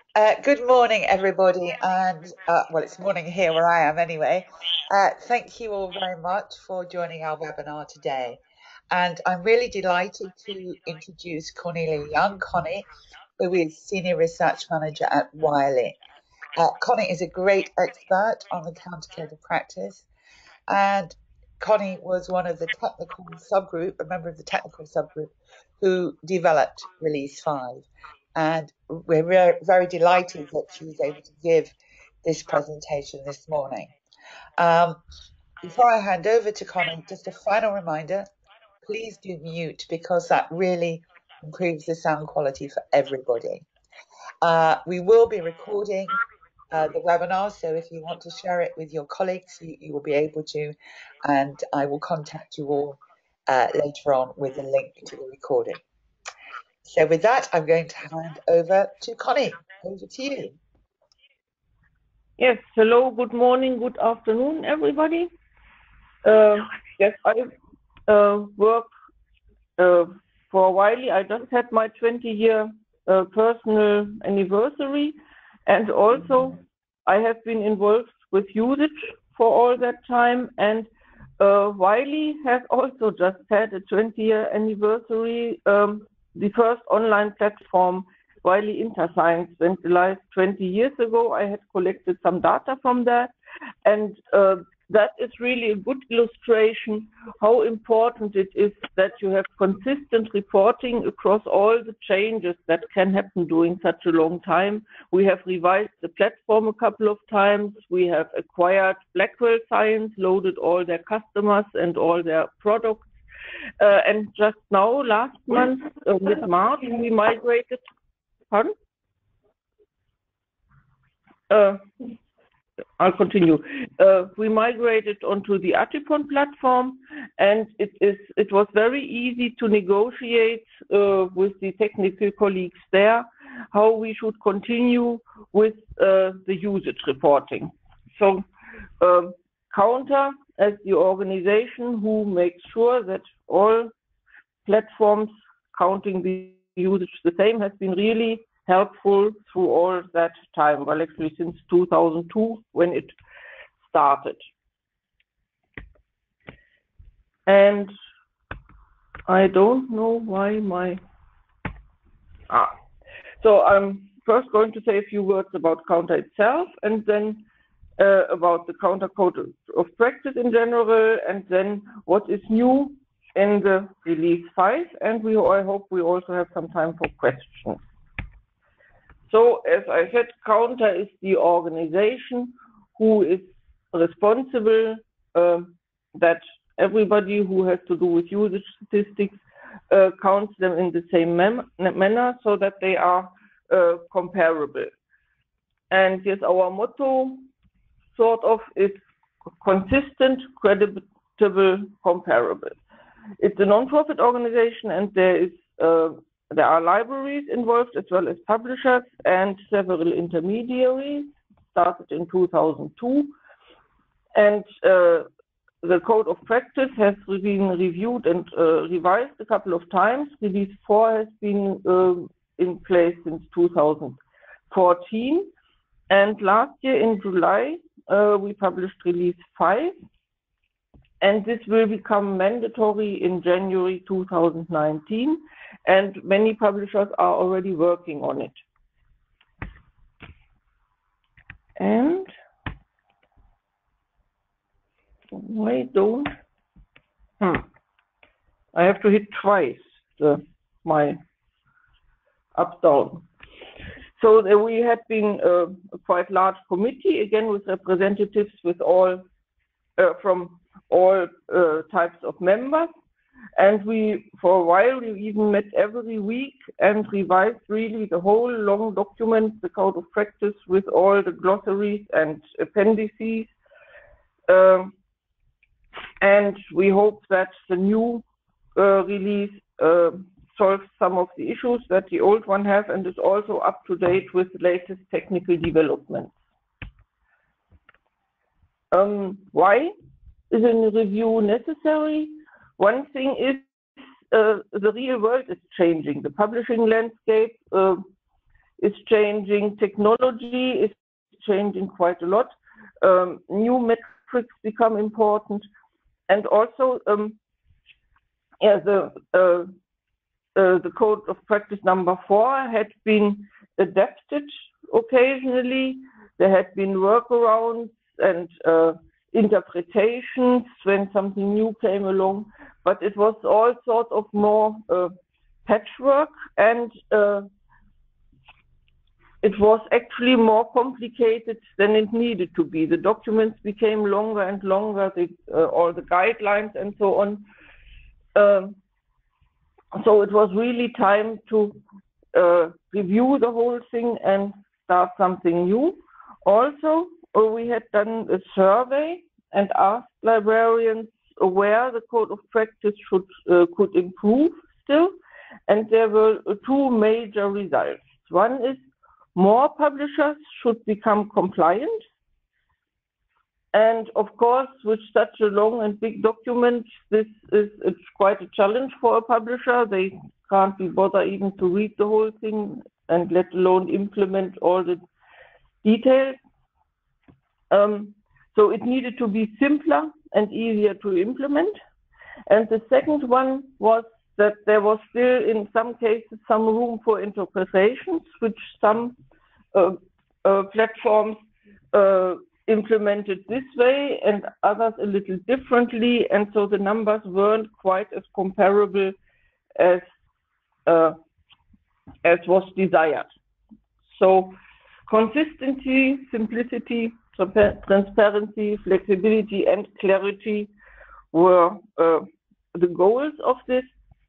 Good morning, everybody, and well, it's morning here where I am anyway. Thank you all very much for joining our webinar today. And I'm really delighted to introduce Cornelia Young, Connie, who is Senior Research Manager at Wiley. Connie is a great expert on the Counter Code of Practice, and Connie was one of the technical subgroup, a member of the technical subgroup, who developed Release 5. And we're very delighted that she was able to give this presentation this morning. Before I hand over to Connie, just a final reminder, please do mute because that really improves the sound quality for everybody. We will be recording the webinar, so if you want to share it with your colleagues, you will be able to, and I will contact you all later on with a link to the recording. So with that, I'm going to hand over to Connie. Over to you. Yes, hello, good morning, good afternoon, everybody. Yes, I work for Wiley. I just had my 20-year personal anniversary, and also I have been involved with usage for all that time, and Wiley has also just had a 20-year anniversary. The first online platform, Wiley InterScience, went live 20 years ago. I had collected some data from that, and that is really a good illustration how important it is that you have consistent reporting across all the changes that can happen during such a long time. We have revised the platform a couple of times. We have acquired Blackwell Science, loaded all their customers and all their products. And just now, last month, mid-March, we migrated. Pardon? I'll continue. We migrated onto the Atipon platform, and it was very easy to negotiate with the technical colleagues there how we should continue with the usage reporting. So Counter, as the organization who makes sure that all platforms counting the usage the same, has been really helpful through all that time, well, actually since 2002 when it started. And I don't know why so I'm first going to say a few words about Counter itself, and then about the Counter Code of Practice in general, and then what is new in the Release 5, and I hope we also have some time for questions. So, as I said, Counter is the organization who is responsible that everybody who has to do with usage statistics counts them in the same manner so that they are comparable. And yes, our motto sort of is consistent, credible, comparable. It's a non-profit organization, and there are libraries involved as well as publishers and several intermediaries, started in 2002. And the Code of Practice has been reviewed and revised a couple of times. Release 4 has been in place since 2014. And last year in July, we published Release 5. And this will become mandatory in January 2019, and many publishers are already working on it. And why don't I have to hit twice my up down. So we had been a quite large committee, again with representatives with all from all types of members, and for a while we even met every week and revised really the whole long document, the Code of Practice, with all the glossaries and appendices, and we hope that the new release solves some of the issues that the old one has and is also up to date with the latest technical developments. Why is a review necessary? One thing is the real world is changing. The publishing landscape is changing, technology is changing quite a lot, new metrics become important, and also the code of practice number 4 had been adapted occasionally. There had been workarounds and interpretations when something new came along, but it was all sort of more patchwork, and it was actually more complicated than it needed to be. The documents became longer and longer, all the guidelines and so on. So it was really time to review the whole thing and start something new. Also, we had done a survey and asked librarians where the code of practice could improve still, and there were two major results. One is more publishers should become compliant, and of course, with such a long and big document, it's quite a challenge for a publisher. They can't be bothered even to read the whole thing, and let alone implement all the details. So it needed to be simpler and easier to implement. And the second one was that there was still, in some cases, some room for interpretations, which some platforms implemented this way and others a little differently, and so the numbers weren't quite as comparable as was desired. So consistency, simplicity, transparency, flexibility, and clarity were the goals of this,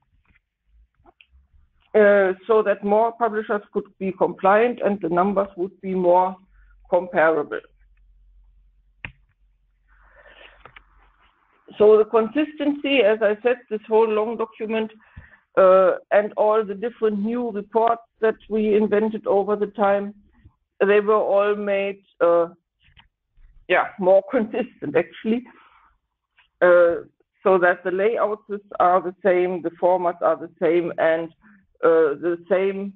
so that more publishers could be compliant and the numbers would be more comparable. So the consistency, as I said, this whole long document and all the different new reports that we invented over the time, they were all made more consistent actually, so that the layouts are the same, the formats are the same, and the same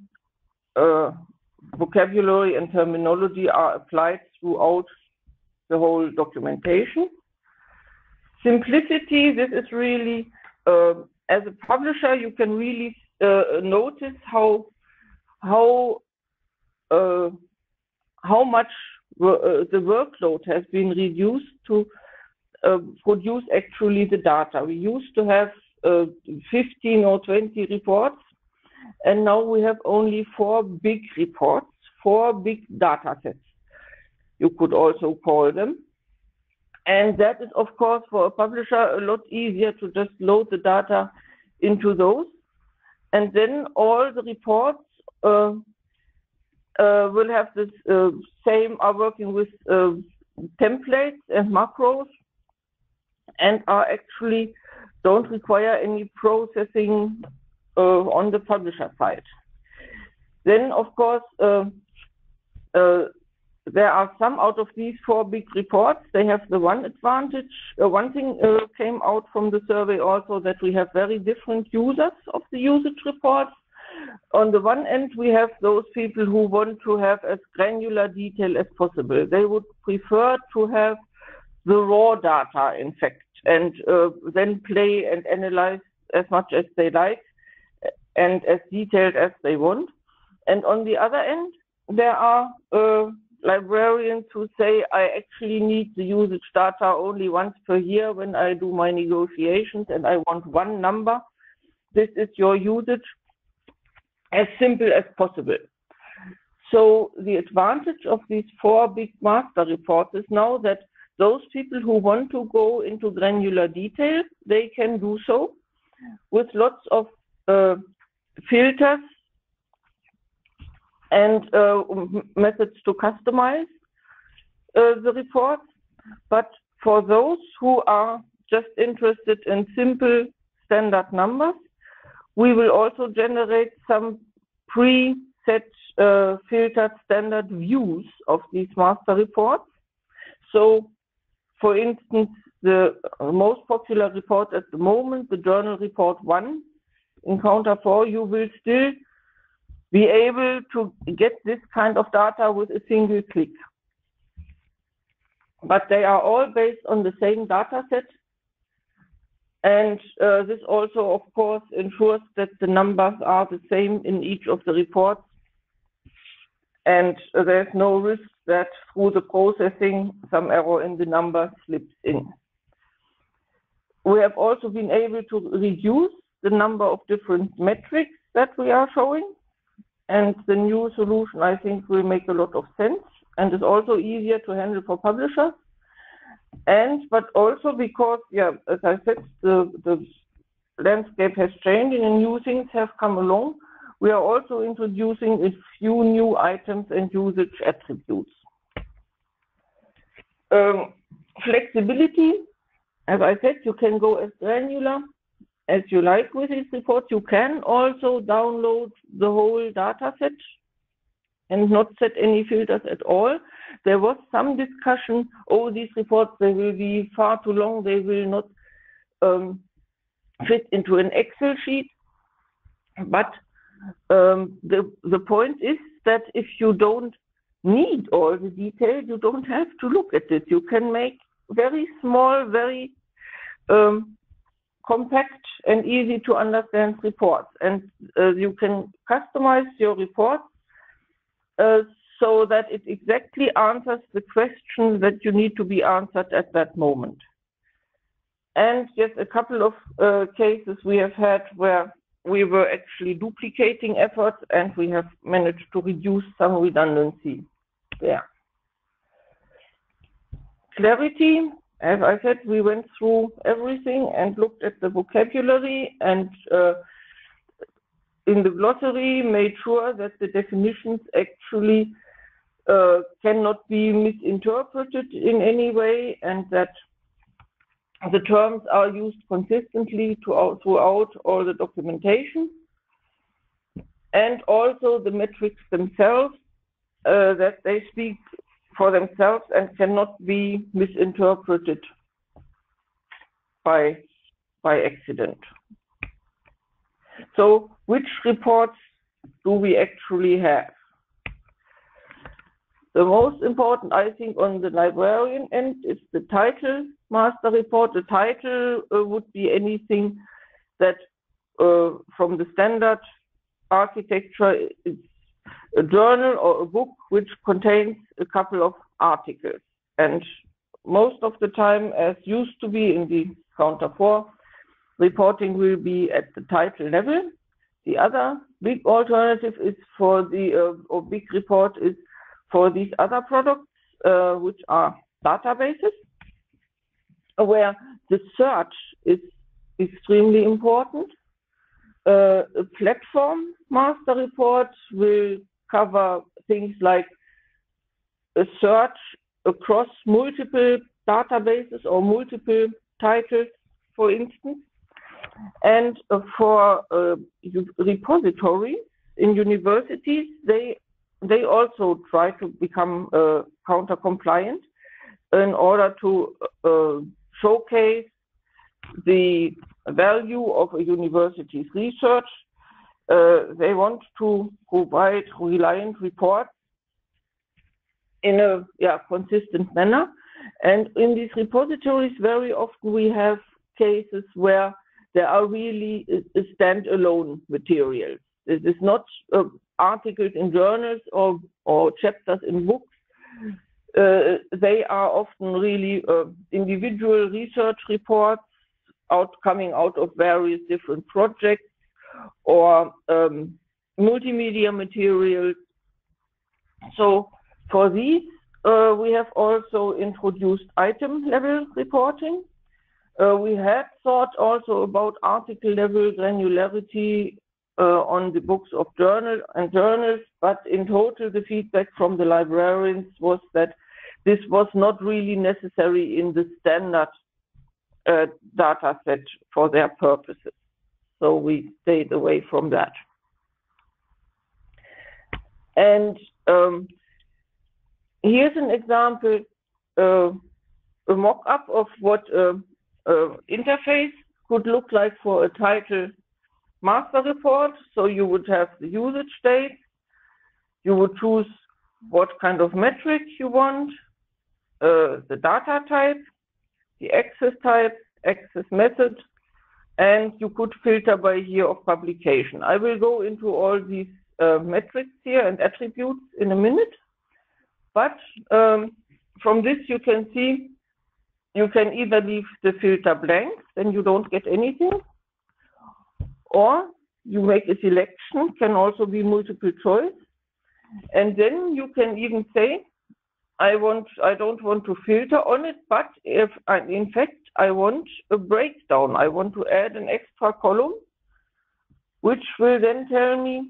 vocabulary and terminology are applied throughout the whole documentation. Simplicity, this is really, as a publisher, you can really notice how much the workload has been reduced to produce actually the data. We used to have 15 or 20 reports, and now we have only 4 big reports, 4 big data sets, you could also call them. And that is, of course, for a publisher, a lot easier to just load the data into those. And then all the reports will have this are working with templates and macros, and are actually don't require any processing on the publisher side. Then, of course, there are some out of these 4 big reports. They have the one advantage. One thing came out from the survey also, that we have very different users of the usage reports. On the one end, we have those people who want to have as granular detail as possible. They would prefer to have the raw data, in fact, and then play and analyze as much as they like and as detailed as they want. And on the other end, there are librarians who say, I actually need the usage data only once per year when I do my negotiations, and I want one number. This is your usage, as simple as possible. So the advantage of these 4 big master reports is now that those people who want to go into granular detail, they can do so with lots of filters and methods to customize the reports. But for those who are just interested in simple standard numbers, we will also generate some preset filtered standard views of these master reports. So, for instance, the most popular report at the moment, the Journal Report 1 in Counter 4, you will still be able to get this kind of data with a single click. But they are all based on the same data set. And this also, of course, ensures that the numbers are the same in each of the reports. And there's no risk that through the processing, some error in the number slips in. We have also been able to reduce the number of different metrics that we are showing. And the new solution, I think, will make a lot of sense and is also easier to handle for publishers. But also because, as I said, the landscape has changed and new things have come along. We are also introducing a few new items and usage attributes. Flexibility, as I said, you can go as granular as you like with these reports. You can also download the whole data set and not set any filters at all. There was some discussion, these reports, they will be far too long, they will not fit into an Excel sheet. But the point is that if you don't need all the detail, you don't have to look at it. You can make very small, very compact and easy to understand reports. And you can customize your reports so that it exactly answers the questions that you need to be answered at that moment. And just a couple of cases we have had where we were actually duplicating efforts and we have managed to reduce some redundancy there. Clarity, as I said, we went through everything and looked at the vocabulary and in the glossary made sure that the definitions actually cannot be misinterpreted in any way and that the terms are used consistently throughout all the documentation, and also the metrics themselves, that they speak for themselves and cannot be misinterpreted by accident. So which reports do we actually have? The most important, I think, on the librarian end is the title master report. The title would be anything that from the standard architecture is a journal or a book which contains a couple of articles. And most of the time, as used to be in the Counter 4, reporting will be at the title level. The other big alternative is for the, or big report is for these other products, which are databases, where the search is extremely important. A platform master report will cover things like a search across multiple databases or multiple titles, for instance. And for repositories in universities, they also try to become counter compliant in order to showcase the value of a university's research. They want to provide reliant reports in a consistent manner. And in these repositories, very often we have cases where there are really standalone materials. This is not articles in journals or chapters in books. They are often really individual research reports coming out of various different projects or multimedia materials. So for these, we have also introduced item level reporting. We had thought also about article level granularity on the books of journals, but in total the feedback from the librarians was that this was not really necessary in the standard data set for their purposes. So we stayed away from that. And here's an example, a mock-up of what interface could look like for a title master report. So you would have the usage date, You would choose what kind of metric you want, the data type, the access type, access method, and you could filter by year of publication. I will go into all these metrics here and attributes in a minute, but from this you can see you can either leave the filter blank, then you don't get anything, or you make a selection, can also be multiple choice, and then you can even say, I don't want to filter on it, but if in fact I want a breakdown, I want to add an extra column, which will then tell me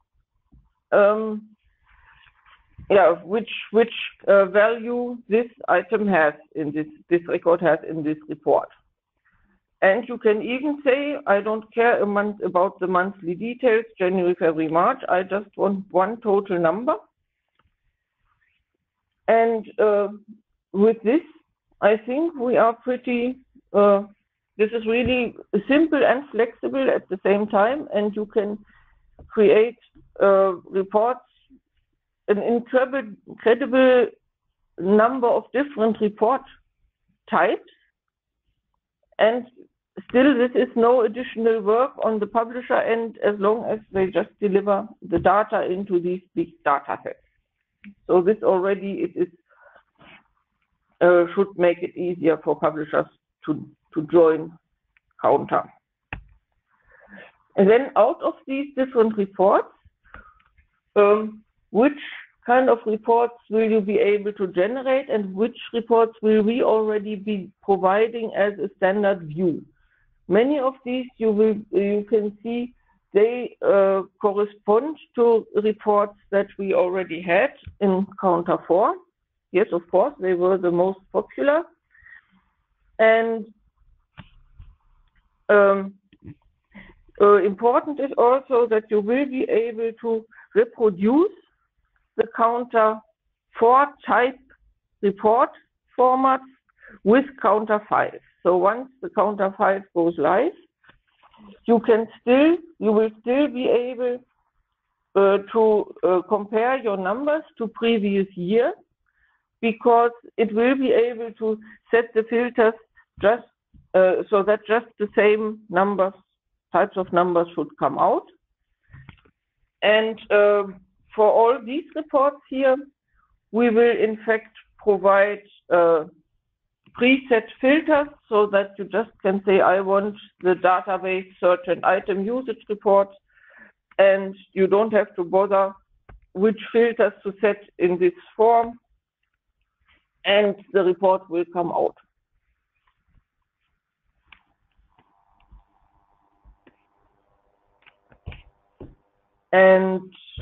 which value this item has in this record has in this report. And you can even say, I don't care about the monthly details, January, February, March, I just want one total number. And with this, I think we are pretty, this is really simple and flexible at the same time, and you can create reports, an incredible number of different report types, and still this is no additional work on the publisher end as long as they just deliver the data into these big data sets. So this already should make it easier for publishers to join Counter. And then out of these different reports, which kind of reports will you be able to generate, and which reports will we already be providing as a standard view? Many of these you can see they correspond to reports that we already had in Counter 4. Yes, of course, they were the most popular. And important is also that you will be able to reproduce the Counter 4 type report formats with Counter 5. So once the Counter 5 goes live, you will still be able to compare your numbers to previous year, because it will be able to set the filters just so that just the same types of numbers should come out. And for all these reports here, we will in fact provide preset filters so that you just can say, I want the database search and item usage report, and you don't have to bother which filters to set in this form, and the report will come out. And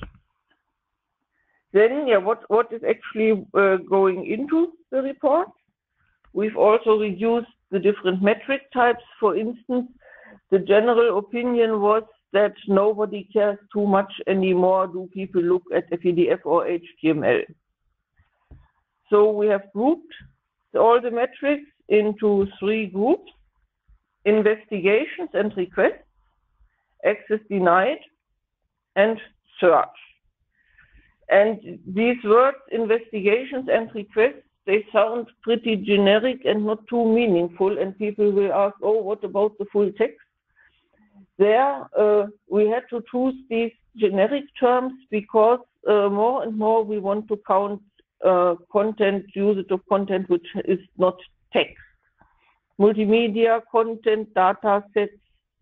then, what is actually going into the report? We've also reduced the different metric types. For instance, the general opinion was that nobody cares too much anymore. Do people look at FEDF or HTML? So we have grouped all the metrics into 3 groups: investigations and requests, access denied, and search. And these words, investigations and requests, they sound pretty generic and not too meaningful, and people will ask, oh, what about the full text? There, we had to choose these generic terms because more and more we want to count content, usage of content which is not text. Multimedia content, data sets,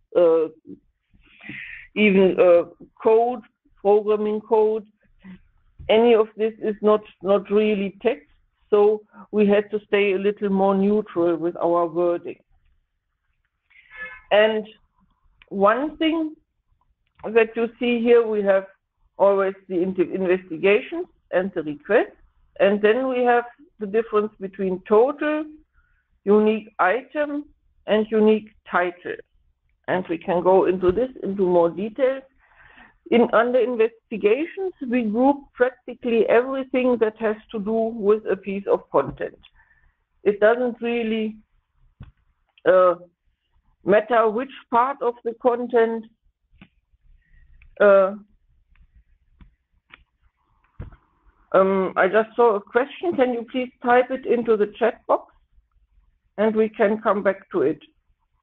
even code, programming code, any of this is not really text. So we had to stay a little more neutral with our wording. And one thing that you see here, we have always the investigations and the requests, and then we have the difference between total, unique item, and unique title. And we can go into this into more detail. Under investigations, we group practically everything that has to do with a piece of content. It doesn't really matter which part of the content I just saw a question. Can you please type it into the chat box and we can come back to it.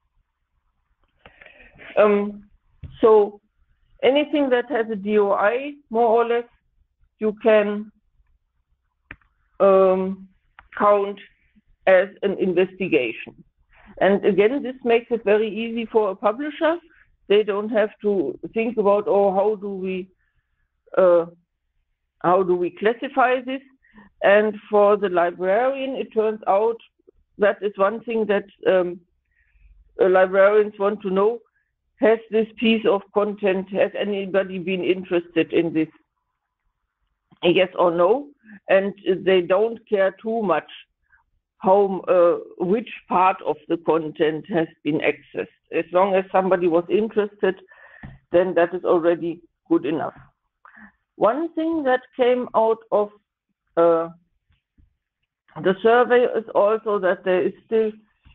So anything that has a DOI, more or less, you can count as an investigation. And again, this makes it very easy for a publisher. They don't have to think about, oh, how do we classify this? And for the librarian, it turns out that is one thing that librarians want to know. Has this piece of content, has anybody been interested in this? Yes or no? And they don't care too much how which part of the content has been accessed. As long as somebody was interested, then that is already good enough. One thing that came out of the survey is also that there is still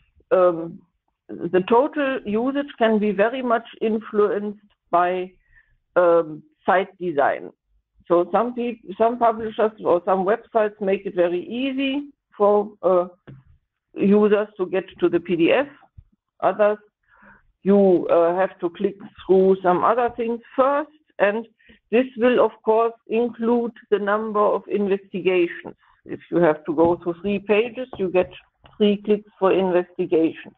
the total usage can be very much influenced by site design. So some publishers or some websites make it very easy for users to get to the PDF. Others, you have to click through some other things first, and this will of course include the number of investigations. If you have to go through 3 pages, you get 3 clicks for investigation.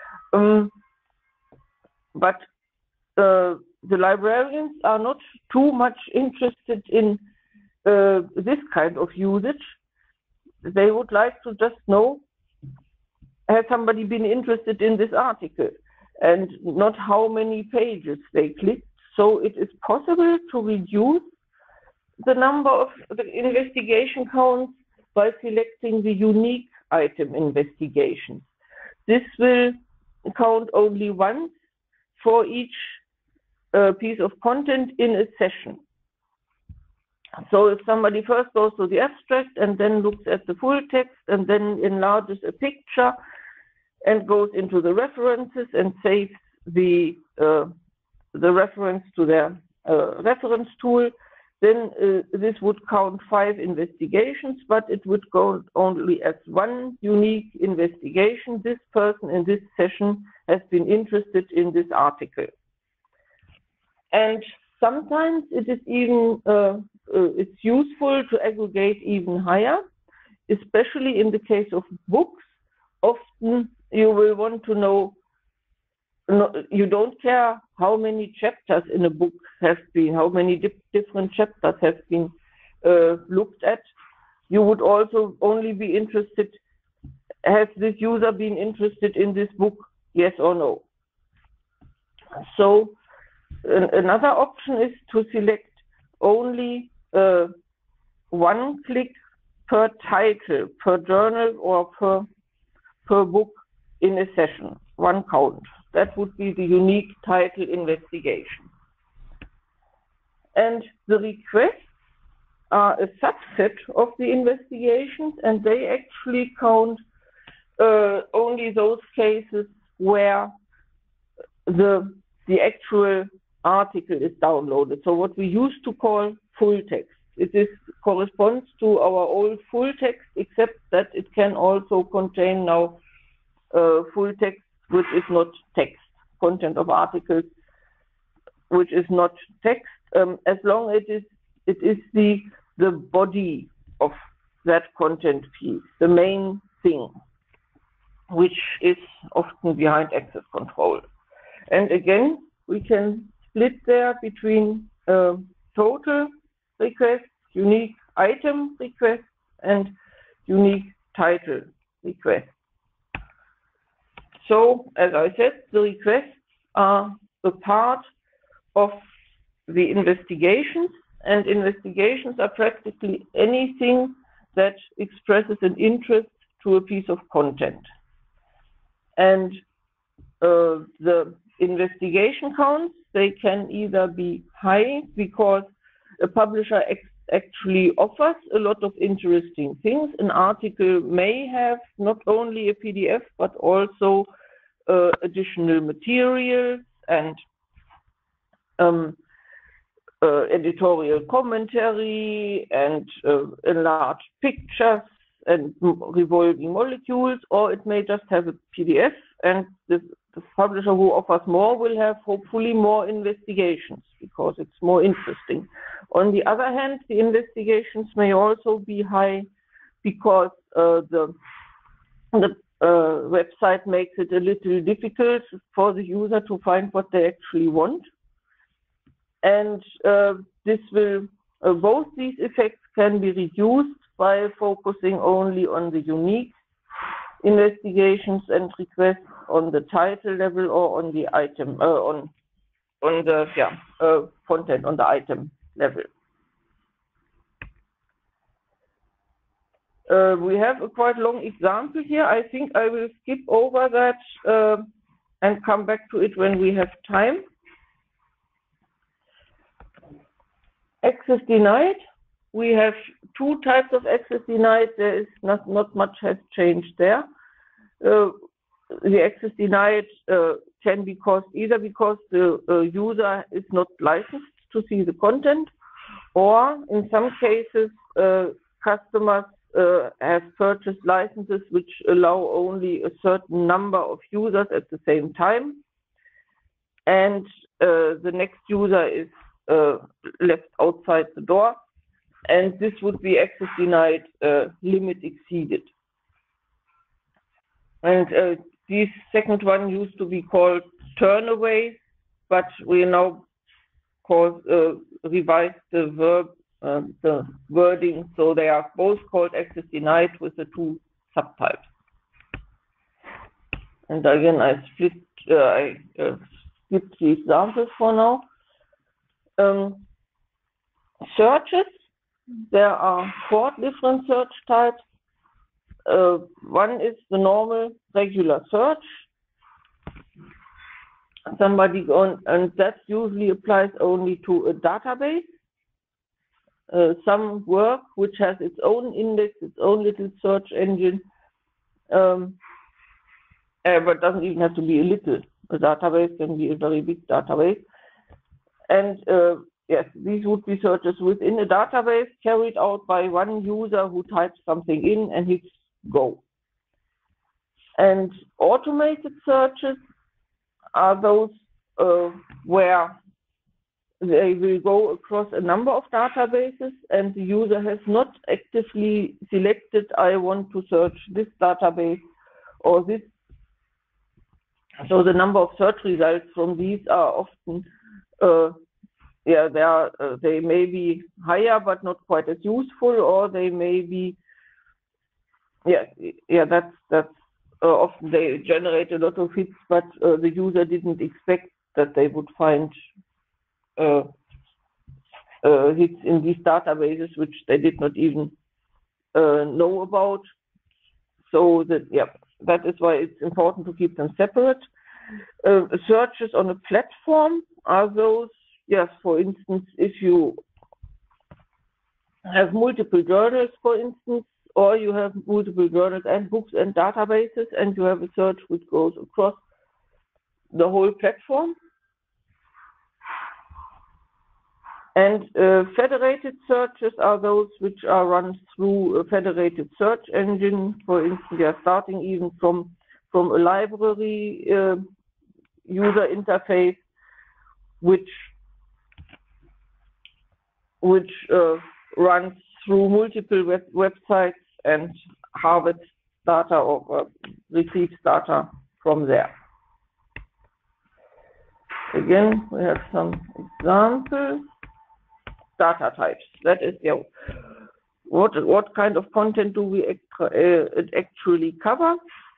But the librarians are not too much interested in this kind of usage. They would like to just know, has somebody been interested in this article, and not how many pages they clicked. So it is possible to reduce the number of the investigation counts by selecting the unique item investigation. This will count only once for each piece of content in a session. So if somebody first goes to the abstract and then looks at the full text and then enlarges a picture and goes into the references and saves the reference to their reference tool, then this would count 5 investigations, but it would go only as 1 unique investigation. This person in this session has been interested in this article. And sometimes it is even it's useful to aggregate even higher, especially in the case of books. Often you will want to know, you don't care how many chapters in a book have been, how many different chapters have been looked at. You would also only be interested, has this user been interested in this book, yes or no? So another option is to select only 1 click per title, per journal, or per book in a session, 1 count. That would be the unique title investigation. And the requests are a subset of the investigations, and they actually count only those cases where the actual article is downloaded. So what we used to call full text. It corresponds to our old full text, except that it can also contain now full text which is not text, content of articles which is not text, as long as it is the body of that content piece, the main thing, which is often behind access control. And again, we can split there between total requests, unique item requests, and unique title requests. So, as I said, the requests are a part of the investigations, and investigations are practically anything that expresses an interest to a piece of content. And the investigation counts, they can either be high because a publisher actually offers a lot of interesting things. An article may have not only a PDF, but also additional materials and editorial commentary and enlarged pictures and revolving molecules, or it may just have a PDF, and the publisher who offers more will have hopefully more investigations because it's more interesting. On the other hand, the investigations may also be high because the website makes it a little difficult for the user to find what they actually want. And this will, both these effects can be reduced by focusing only on the unique investigations and requests on the title level or on the item, on the content on the item level. We have a quite long example here. I think I will skip over that and come back to it when we have time. Access denied. We have two types of access denied. There is not much has changed there. The access denied can be caused either because the user is not licensed to see the content, or in some cases customers have purchased licenses which allow only a certain number of users at the same time, and the next user is left outside the door, and this would be access denied, limit exceeded. And this second one used to be called turnaways, but we now revise the wording, so they are both called access denied with the two subtypes. And again, I skipped the examples for now. Searches, there are 4 different search types. One is the normal regular search. And that usually applies only to a database. Some work which has its own index, its own little search engine, but doesn't even have to be a little. A database can be a very big database. And yes, these would be searches within a database carried out by one user who types something in and hits go. And automated searches are those where they will go across a number of databases and the user has not actively selected, I want to search this database or this. So the number of search results from these are often they may be higher but not quite as useful, or they may be that's often they generate a lot of hits, but the user didn't expect that they would find hits in these databases which they did not even know about. So that is why it's important to keep them separate. Searches on a platform are those, yes, for instance, if you have multiple journals, for instance, or you have multiple journals and books and databases, and you have a search which goes across the whole platform. And federated searches are those which are run through a federated search engine. For instance, they are starting even from a library user interface, which runs through multiple websites and harvests data or retrieves data from there. Again, we have some examples. Data types. That is what kind of content do we actually cover?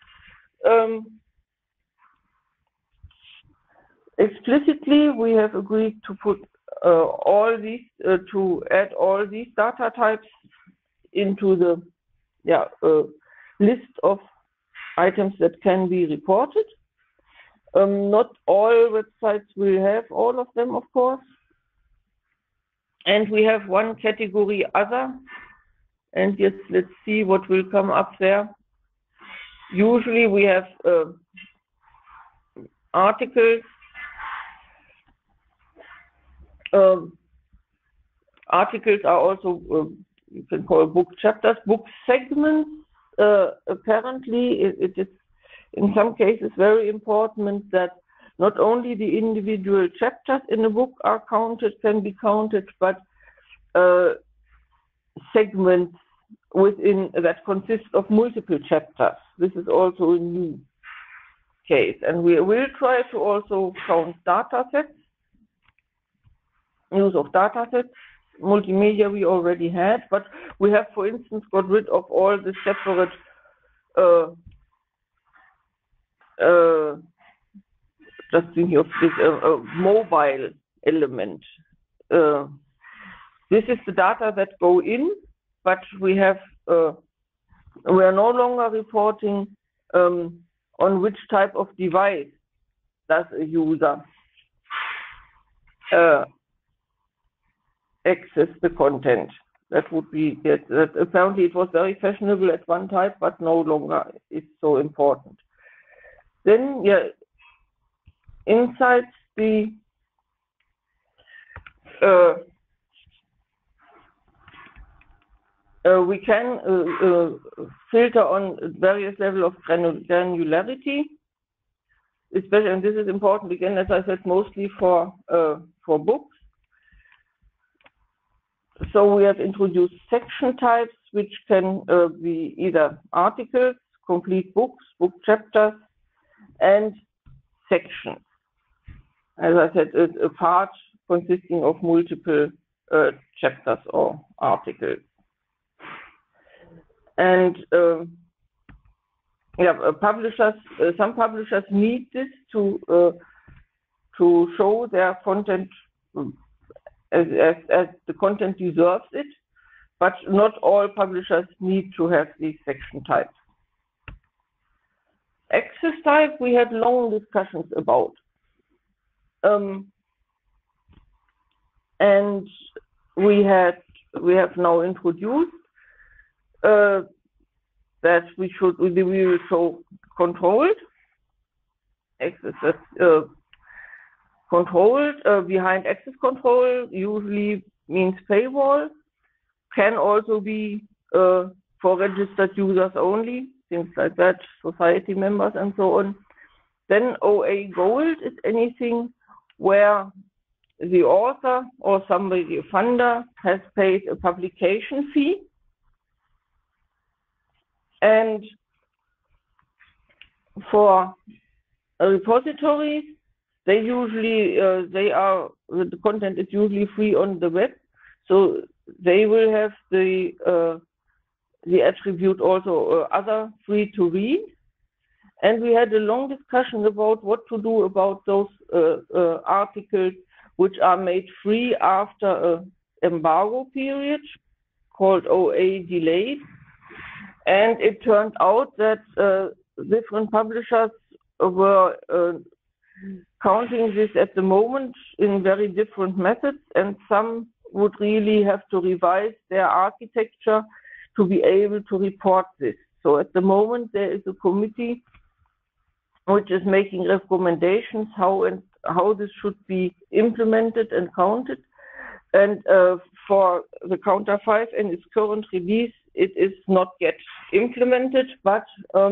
Explicitly, we have agreed to put all these to add all these data types into the list of items that can be reported. Not all websites will have all of them, of course. And we have one category, other. And yes, let's see what will come up there. Usually we have articles, articles are also, you can call book chapters. Book segments, apparently, it is in some cases very important that not only the individual chapters in a book are counted, can be counted, but segments within that consist of multiple chapters. This is also a new case, and we will try to also count data sets, use of data sets. Multimedia we already had, but we have, for instance, got rid of all the separate just thinking of this mobile element. This is the data that go in, but we are no longer reporting on which type of device does a user access the content. That would be that apparently it was very fashionable at one time, but no longer is so important. Then, yeah, inside the we can filter on various levels of granularity, especially, and this is important again, as I said, mostly for books. So we have introduced section types, which can be either articles, complete books, book chapters, and sections. As I said, it's a part consisting of multiple chapters or articles. And yeah, publishers, some publishers need this to show their content as the content deserves it, but not all publishers need to have these section types. Access type we had long discussions about, and we have now introduced that we will show controlled access. Controlled behind access control usually means paywall, can also be for registered users only, things like that, society members and so on. Then OA Gold is anything where the author or somebody, a funder, has paid a publication fee. And for repositories, they usually the content is usually free on the web, so they will have the attribute also other free to read. And we had a long discussion about what to do about those articles which are made free after an embargo period called OA delayed. And it turned out that different publishers were counting this at the moment in very different methods, and some would really have to revise their architecture to be able to report this. So at the moment there is a committee which is making recommendations how this should be implemented and counted. And for the Counter 5 and its current release, it is not yet implemented, but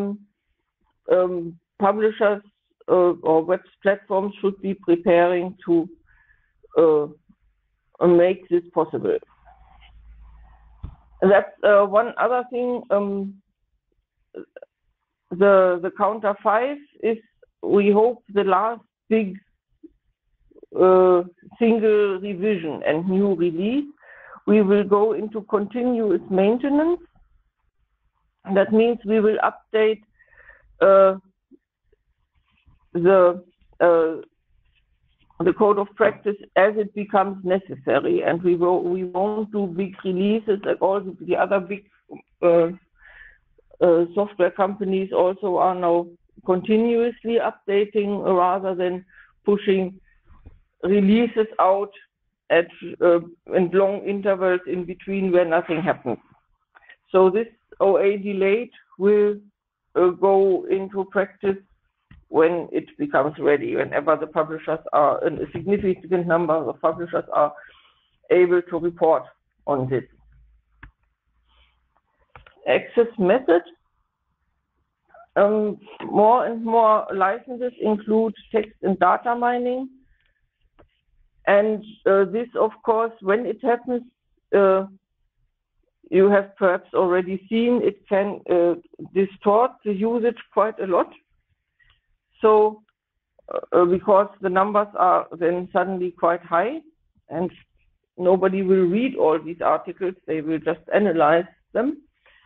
publishers or web platforms should be preparing to make this possible. And that's one other thing. The Counter 5 is, we hope, the last big single revision and new release. We will go into continuous maintenance. That means we will update the code of practice as it becomes necessary, and we won't do big releases like all the other big software companies also are now continuously updating rather than pushing releases out at and long intervals in between where nothing happens. So this OA delayed will go into practice when it becomes ready, whenever the publishers are, a significant number of publishers are able to report on this. Access method. More and more licenses include text and data mining. And this, of course, when it happens, you have perhaps already seen it can distort the usage quite a lot. So, because the numbers are then suddenly quite high and nobody will read all these articles, they will just analyze them.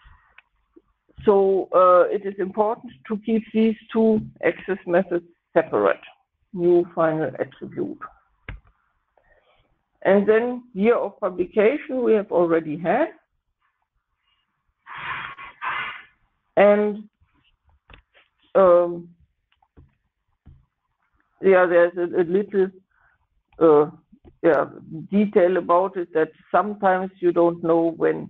So it is important to keep these two access methods separate. New final attribute. And then year of publication we have already had. And yeah, there's a little detail about it, that sometimes you don't know when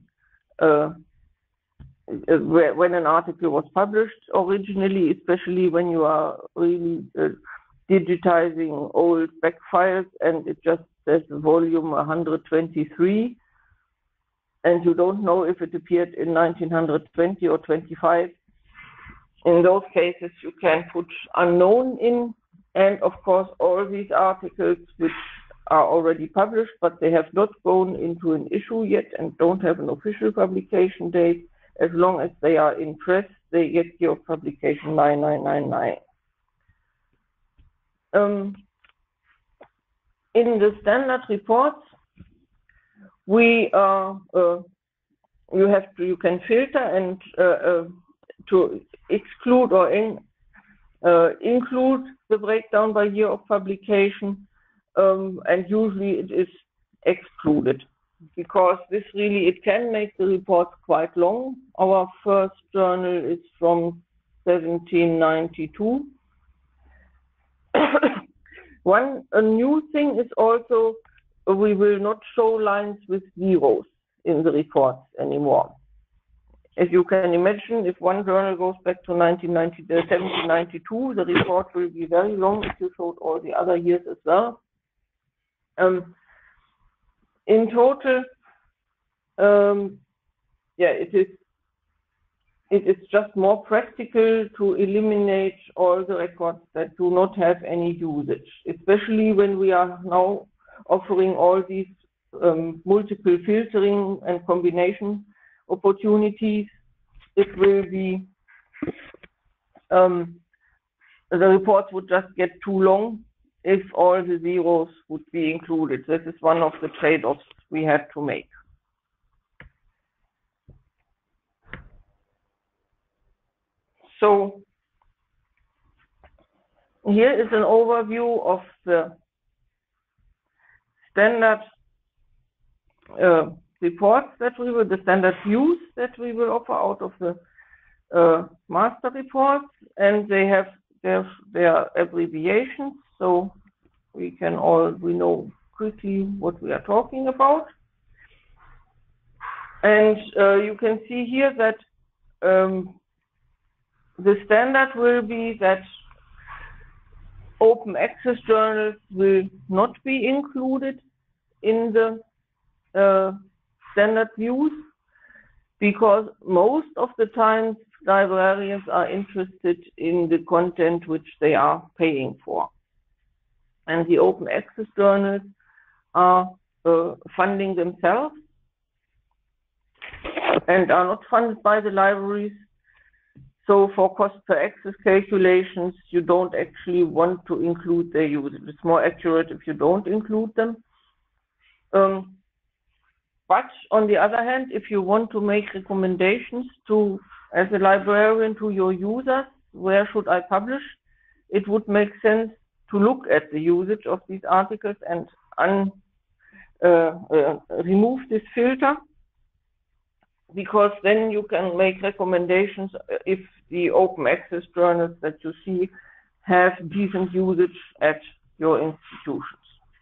an article was published originally, especially when you are really digitizing old back files and it just says volume 123 and you don't know if it appeared in 1920 or 25. In those cases you can put unknown in, and of course all these articles which are already published but they have not gone into an issue yet and don't have an official publication date, as long as they are in press, they get your publication 9999. In the standard reports, we you can filter and to exclude or include the breakdown by year of publication, and usually it is excluded, because this really, it can make the reports quite long. Our first journal is from 1792. A new thing is also, we will not show lines with zeros in the reports anymore. As you can imagine, if one journal goes back to 1792, the report will be very long if you showed all the other years as well. In total, it is just more practical to eliminate all the records that do not have any usage, especially when we are now offering all these multiple filtering and combination opportunities. It will be, the reports would just get too long if all the zeros would be included. This is one of the trade-offs we had to make. So here is an overview of the standard reports that we will, the standard views that we will offer out of the master reports, and they have their abbreviations, so we know quickly what we are talking about. And you can see here that the standard will be that open access journals will not be included in the standard views, because most of the time librarians are interested in the content which they are paying for. And the open access journals are funding themselves and are not funded by the libraries. So for cost per access calculations, you don't actually want to include their usage. It's more accurate if you don't include them. But on the other hand, if you want to make recommendations to, as a librarian, to your users, where should I publish? It would make sense to look at the usage of these articles and remove this filter, because then you can make recommendations if the open access journals that you see have decent usage at your institutions.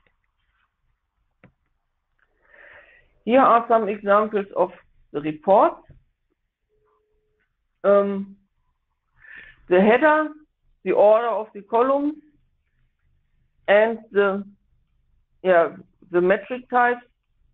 Here are some examples of the reports. The header, the order of the columns, and the metric types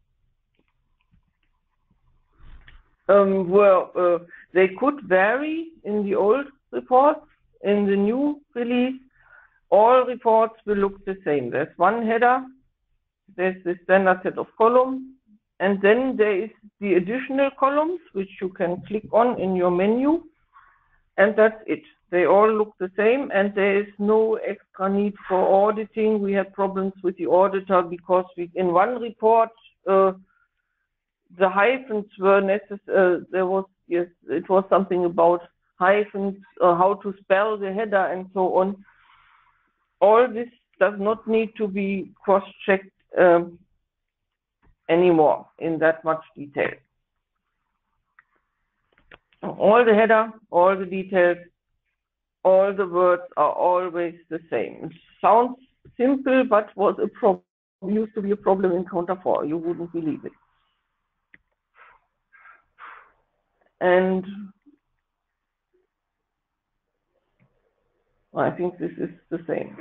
they could vary in the old reports. In the new release, all reports will look the same. There's one header, there's the standard set of columns, and then there is the additional columns, which you can click on in your menu, and that's it. They all look the same, and there is no extra need for auditing. We had problems with the auditor because in one report, the hyphens were necessary. It was something about hyphens, how to spell the header, and so on. All this does not need to be cross-checked anymore in that much detail. All the header, all the details, all the words are always the same. It sounds simple, but was a problem. Used to be a problem in Counter 4. You wouldn't believe it. And I think this is the same.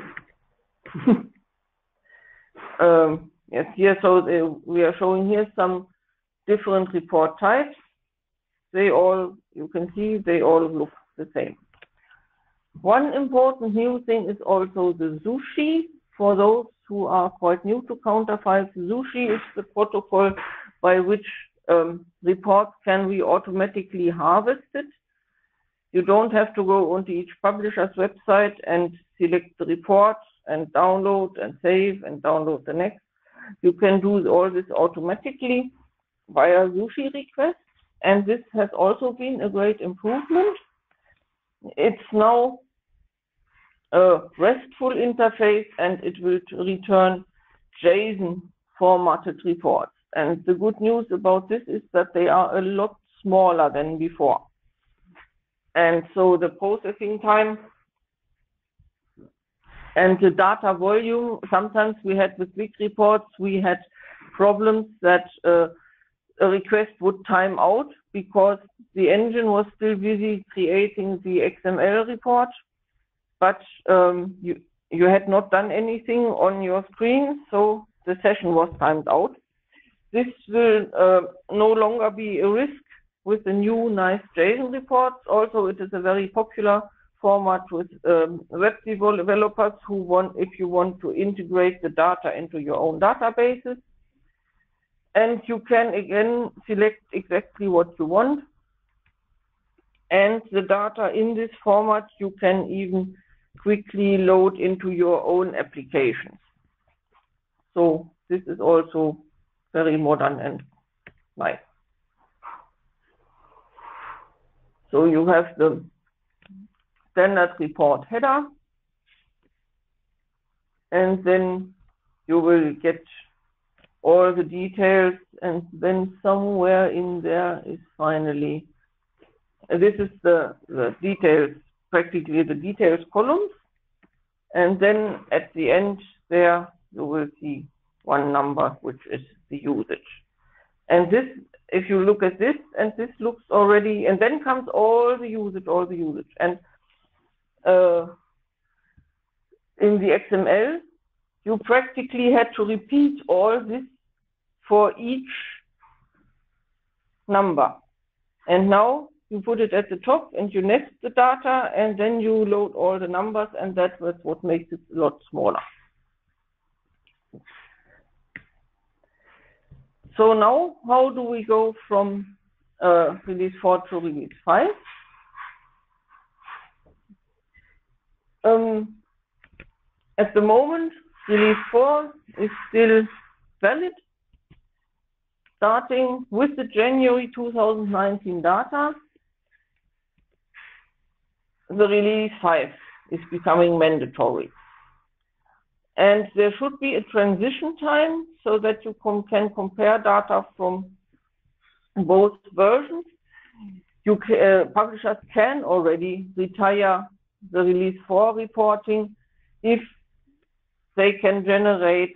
Yes, here, so we are showing here some different report types. They all, you can see, they all look the same. One important new thing is also the Sushi. For those who are quite new to Counter 5, Sushi is the protocol by which reports can be automatically harvested. You don't have to go onto each publisher's website and select the report and download and save and download the next. You can do all this automatically via Sushi requests, and this has also been a great improvement. It's now a RESTful interface, and it will return JSON formatted reports. And the good news about this is that they are a lot smaller than before. And so the processing time and the data volume, sometimes we had with big reports, we had problems that a request would time out because the engine was still busy creating the XML report, but you had not done anything on your screen, so the session was timed out. This will no longer be a risk with the new nice JSON reports. Also, it is a very popular format with web developers who want, if you want to integrate the data into your own databases. And you can again select exactly what you want. And the data in this format you can even quickly load into your own applications. So this is also very modern and nice. So you have the standard report header, and then you will get all the details, and then somewhere in there is finally, this is the details, practically the details columns, and then at the end there you will see one number, which is the usage. And this, if you look at this, and this looks already, and then comes all the usage. And in the XML, you practically had to repeat all this for each number. And now you put it at the top and you nest the data, and then you load all the numbers, and that was what makes it a lot smaller. So now, how do we go from release 4 to release 5? At the moment, release 4 is still valid. Starting with the January 2019 data, the release 5 is becoming mandatory. And there should be a transition time so that you can compare data from both versions. Publishers can already retire the release 4 reporting if they can generate,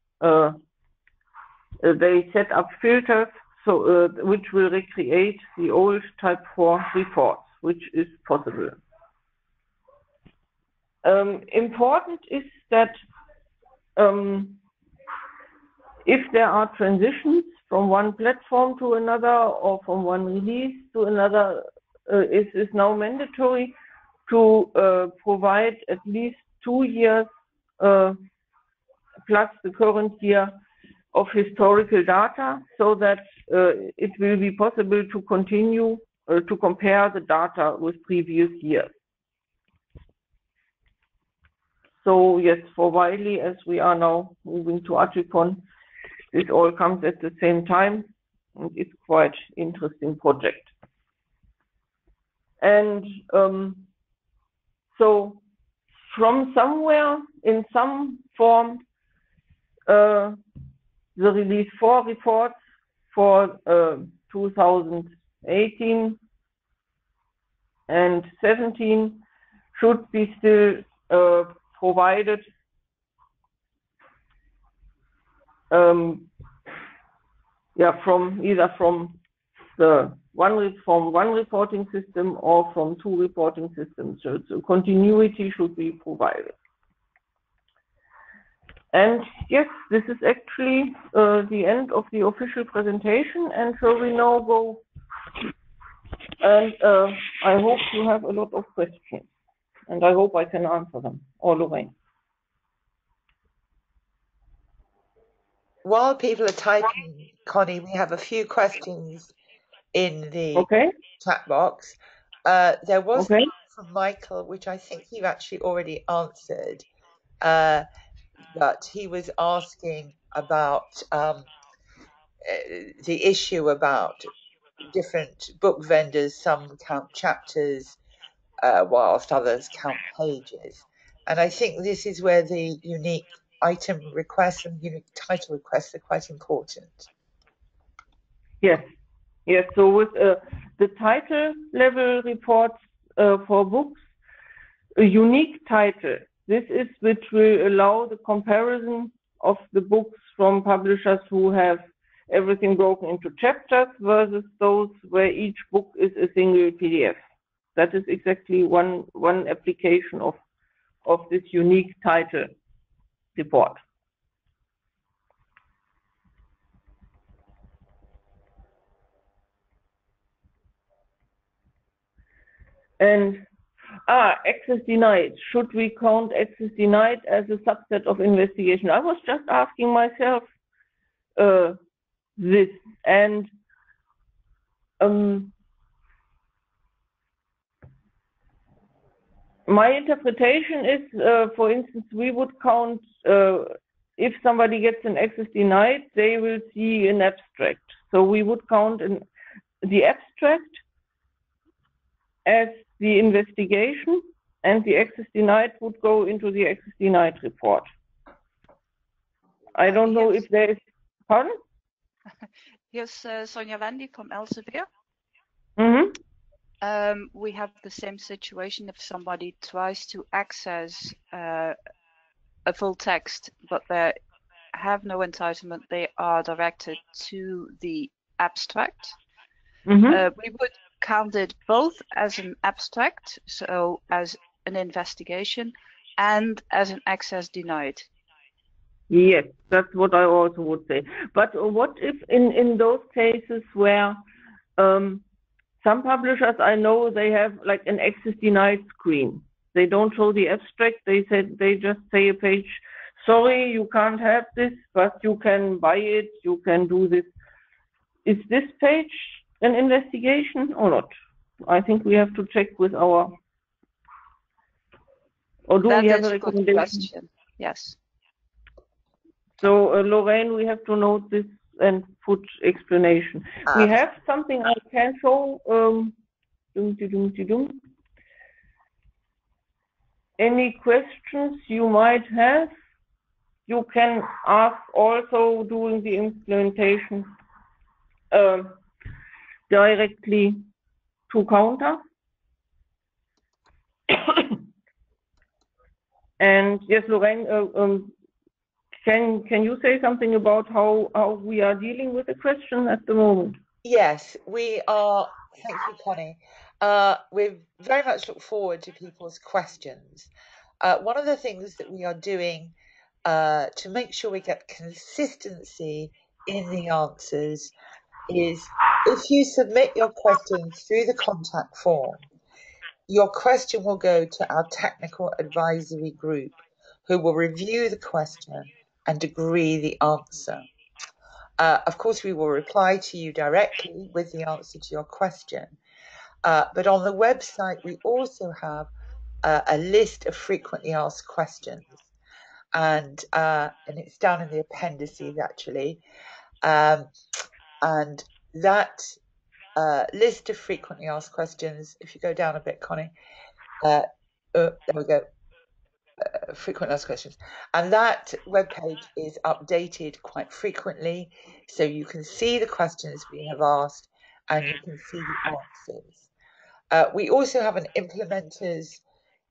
they set up filters so which will recreate the old type 4 reports, which is possible. Important is that if there are transitions from one platform to another or from one release to another is now mandatory to provide at least 2 years plus the current year of historical data, so that it will be possible to continue to compare the data with previous years. So yes, for Wiley, as we are now moving to Archicon, this all comes at the same time, and it's quite interesting project. And so from somewhere, in some form, the release 4 reports for 2018 and 17 should be still provided from either from one reporting system or from 2 reporting systems. So continuity should be provided. And yes, this is actually the end of the official presentation. And so we now go, and I hope you have a lot of questions, and I hope I can answer them. Or Lorraine. While people are typing, Connie, we have a few questions in the chat box. There was one from Michael, which I think you've actually already answered. But he was asking about the issue about different book vendors. Some count chapters, whilst others count pages. And I think this is where the unique item requests and unique title requests are quite important. Yes. Yes. So with the title level reports for books, a unique title. This is which will allow the comparison of the books from publishers who have everything broken into chapters versus those where each book is a single PDF. That is exactly one application of this unique title report. And access denied. Should we count access denied as a subset of investigation? I was just asking myself this, and my interpretation is, for instance, we would count, if somebody gets an access denied, they will see an abstract. So we would count the abstract as the investigation, and the access denied would go into the access denied report. I don't know if there is, pardon? Here's Sonja Wendy from Elsevier. We have the same situation if somebody tries to access a full text, but they have no entitlement, they are directed to the abstract. We would count it both as an abstract, so as an investigation, and as an access denied. Yes, that's what I also would say. But what if in those cases where some publishers, I know they have like an access denied screen. They don't show the abstract. They just say a page, sorry, you can't have this, but you can buy it, you can do this. Is this page an investigation or not? I think we have to check with our, or do we have a recommendation? Question. Yes. So Lorraine, we have to note this and put explanation. We have something I can show. Any questions you might have, you can ask also during the implementation directly to Counter. And yes, Lorraine, can you say something about how we are dealing with the question at the moment? Yes, we are. Thank you, Connie. We very much look forward to people's questions. One of the things that we are doing to make sure we get consistency in the answers is if you submit your questions through the contact form, your question will go to our technical advisory group, who will review the question and agree the answer. Of course, we will reply to you directly with the answer to your question. But on the website, we also have a list of frequently asked questions, and it's down in the appendices actually. And that list of frequently asked questions, if you go down a bit, Connie, there we go. Frequent asked questions, and that webpage is updated quite frequently, so you can see the questions we have asked and you can see the answers. We also have an implementers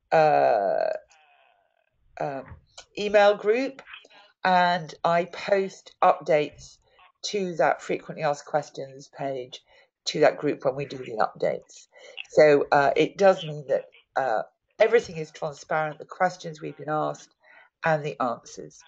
email group, and I post updates to that frequently asked questions page, to that group when we do the updates. So it does mean that everything is transparent, the questions we've been asked and the answers.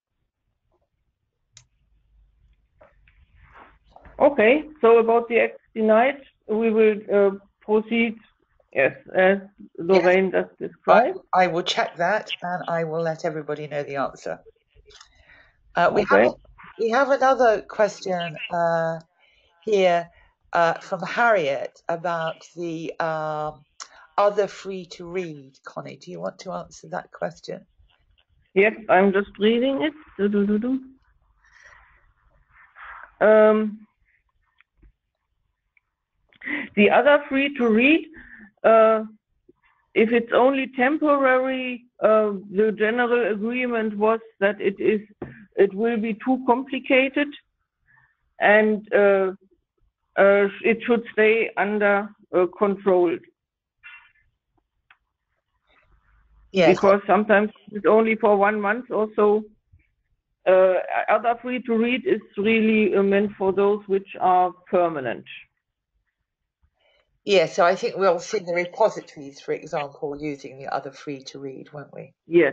Okay, so about the XDNight, we will proceed, yes, as Lorraine just described. I will check that and I will let everybody know the answer. Okay. We have another question here from Harriet about the other free-to-read. Connie, do you want to answer that question? Yes, I'm just reading it. The other free-to-read, if it's only temporary, the general agreement was that it will be too complicated, and it should stay under control. Yes. Because sometimes it's only for 1 month or so. Other free-to-read is really meant for those which are permanent. Yeah, so I think we'll see the repositories, for example, using the other free-to-read, won't we? Yes.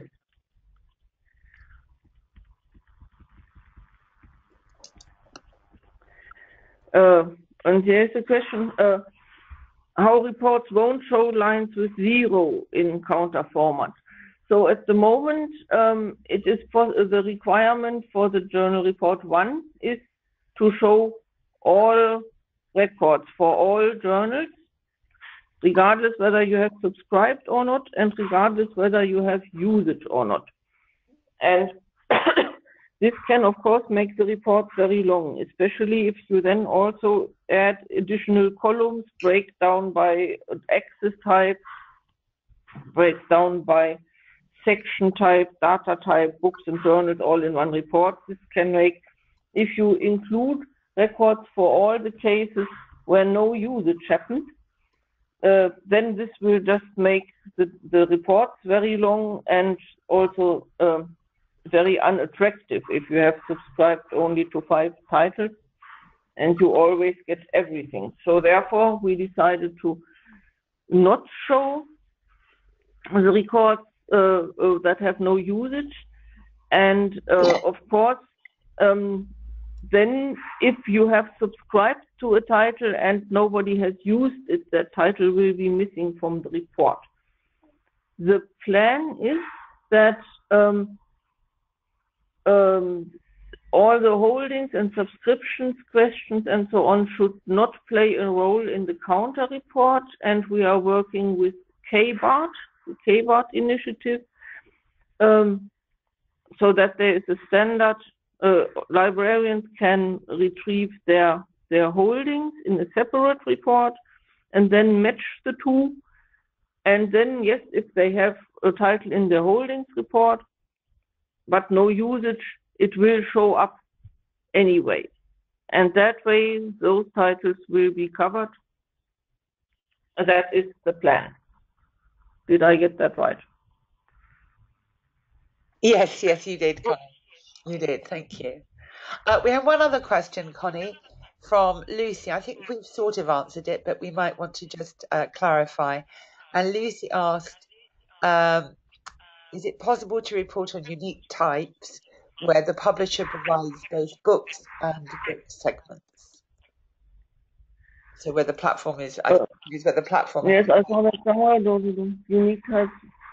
And here's a question, how reports won't show lines with 0 in counter format. So at the moment, it is the requirement for the journal report 1 is to show all records for all journals, regardless whether you have subscribed or not, and regardless whether you have used it or not. And this can, of course, make the report very long, especially if you then also add additional columns, breakdown by axis type, breakdown by section type, data type, books and journals all in one report. This can make, if you include records for all the cases where no usage happens, then this will just make the reports very long and also very unattractive if you have subscribed only to 5 titles and you always get everything. So therefore, we decided to not show the records that have no usage. And of course, then if you have subscribed to a title and nobody has used it, that title will be missing from the report. The plan is that all the holdings and subscriptions, questions and so on should not play a role in the counter report, and we are working with KBART, the KBART initiative, so that there is a standard. Librarians can retrieve their holdings in a separate report and then match the two. And then, yes, if they have a title in their holdings report, but no usage, it will show up anyway. And that way, those titles will be covered. That is the plan. Did I get that right? Yes, you did, Connie. You did, thank you. We have one other question, Connie, from Lucy. I think we've sort of answered it, but we might want to just clarify. And Lucy asked, is it possible to report on unique types where the publisher provides both books and book segments. So where the platform is, I think is where the platform. Yes, I saw that somewhere. Unique types.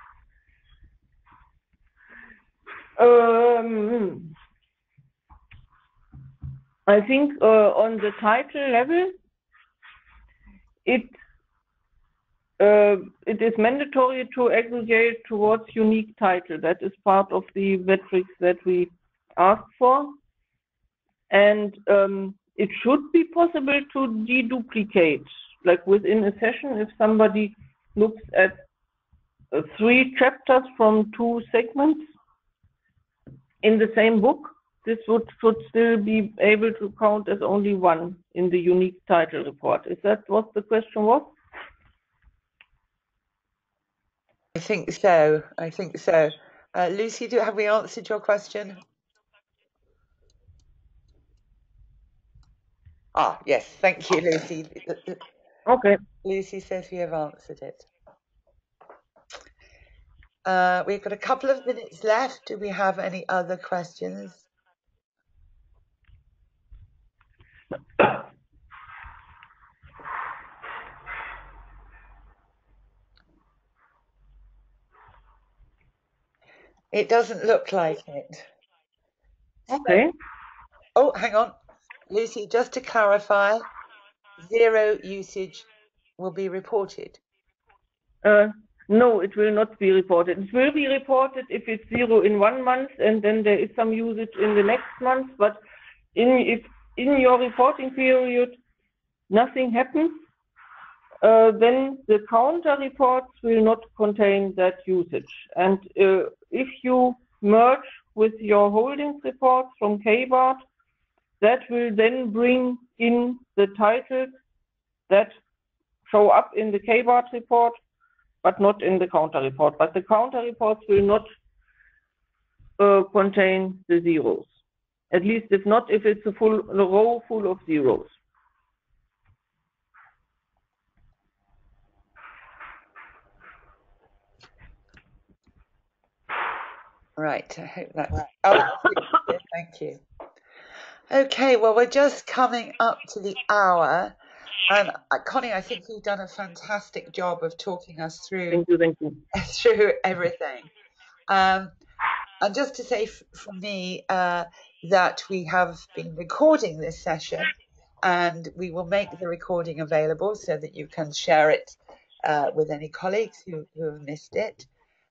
I think on the title level, it is mandatory to aggregate towards unique title. That is part of the metrics that we asked for. And it should be possible to deduplicate, like within a session, if somebody looks at 3 chapters from 2 segments in the same book, this should still be able to count as only one in the unique title report. Is that what the question was? I think so. I think so. Lucy, have we answered your question? Ah, yes. Thank you, Lucy. Okay. Lucy says we have answered it. We've got a couple of minutes left. Do we have any other questions? It doesn't look like it. Okay. So, oh, hang on. Lucy, just to clarify, 0 usage will be reported. No, it will not be reported. It will be reported if it's 0 in 1 month and then there is some usage in the next month. But if in your reporting period nothing happens, then the counter reports will not contain that usage. And if you merge with your holdings reports from KBART, that will then bring in the titles that show up in the KBART report, but not in the counter report. But the counter reports will not contain the zeros. At least if not, if it's a row full of zeros. Right, I hope that's... Oh, thank you. Okay, well, we're just coming up to the hour. And Connie, I think you've done a fantastic job of talking us through, thank you. through everything. And just to say from me that we have been recording this session, and we will make the recording available so that you can share it with any colleagues who have missed it.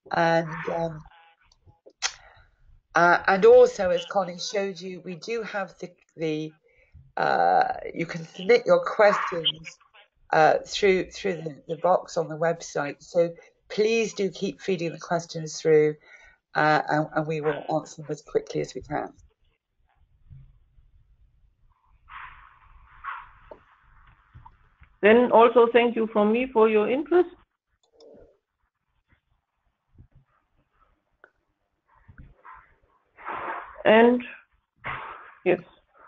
And also, as Connie showed you, we do have the you can submit your questions through the box on the website. So please do keep feeding the questions through, and we will answer them as quickly as we can. Then also thank you from me for your interest. And yes.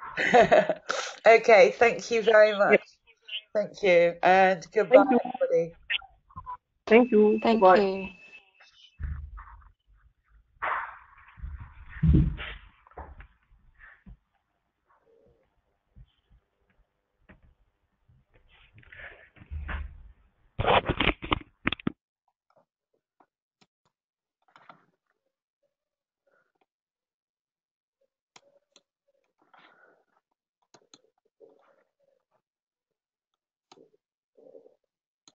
Okay, thank you very much. Yes. Thank you, and goodbye, everybody. Thank you. Thank Goodbye. you.